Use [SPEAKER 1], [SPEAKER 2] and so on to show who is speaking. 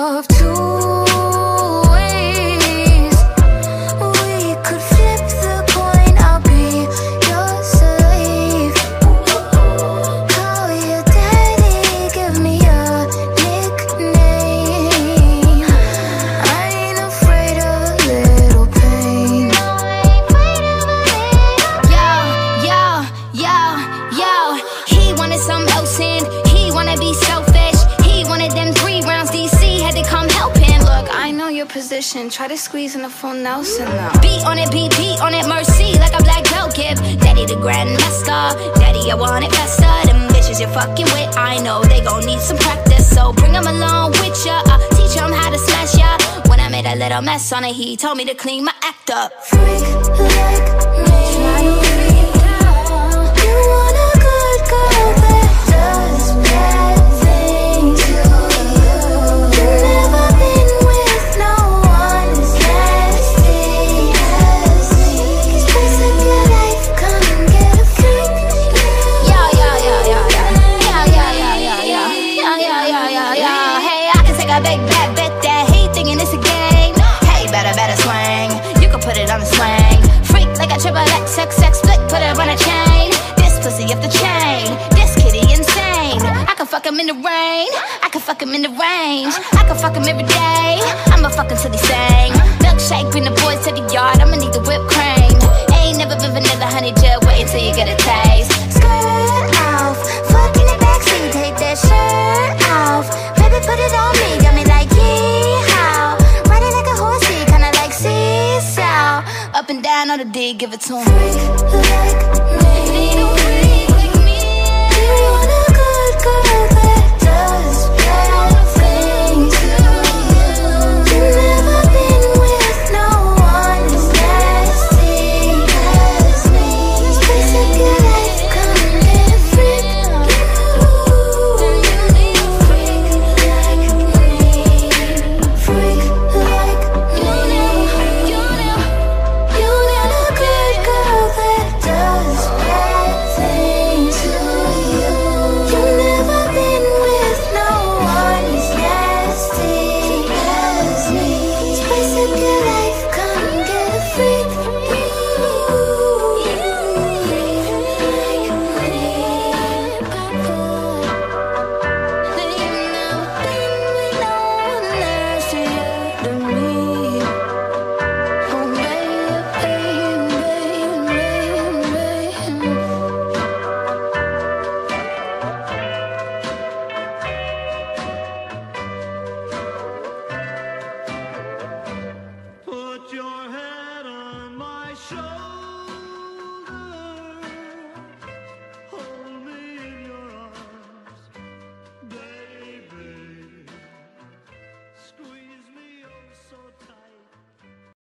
[SPEAKER 1] of two ways. We could flip the coin, I'll be your slave. Call your daddy, give me a nickname. I ain't afraid of a little pain. Yo, he wanted some else and he wanna be selfish. He wanted them 3 rounds, DC had to come help him. Look, I know your position, try to squeeze in the full Nelson now. Beat on it, beat on it, mercy, like a black belt give. Daddy the grandmaster, daddy I want it faster. Them bitches you're fucking with, I know they gon' need some practice. So bring them along with ya, teach them how to smash ya. When I made a little mess on it, he told me to clean my act up. Freak like me, you want a good girl that does bad things. You've never been with no one as nasty as me. Spice up your life, come and get a freak. Hey, I can take a big bad bet that he thinking it's a game. Hey, better swing. You can put it on the swing. Freak like a triple XXX split, put it on a chain. This pussy off the chain. This kitty insane. I can fuck him in the rain. I can fuck him in the range. I can fuck him every day. I'ma fuck him till he sing. Milkshake, bring the boys to the yard. I'ma need the whipped cream. Ain't never been vanilla, honey, just wait until you get a taste. Skirt off, fuck in the backseat, take that shirt off. Baby, put it on me, got me like yeehaw. Riding like a horsey, kinda like seesaw. Up and down on the D, give it to him. Freak like me.